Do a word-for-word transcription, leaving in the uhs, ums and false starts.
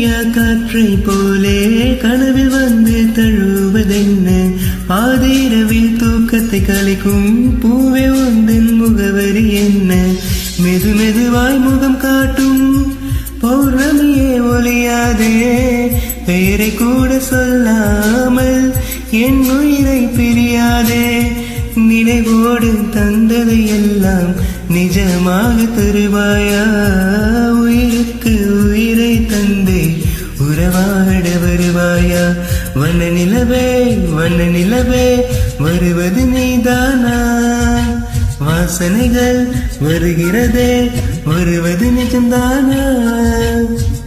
அறியா காற்றை போலே கனவில் வந்து தழுவதென்ன பாதிரவில் தூக்கத்தை கலைக்கும் பூவே உந்தன் முகவரி என்ன மெது மெதுவாய் முகம் காட்டும் பௌர்ணமியே ஒளியாதே பெயரை கூட சொல்லாமல் என் உயிரை பிரியாதே நினைவோடு தந்ததை எல்லாம் நிஜமாக தருவாயா உயிருக்கு உயிரை தந்தே உறவாட வருவாயா வண்ண நிலவே வண்ண நிலவே வருவது நீதானா வாசனைகள் வருகிறதே வருவது நிஜம்தானா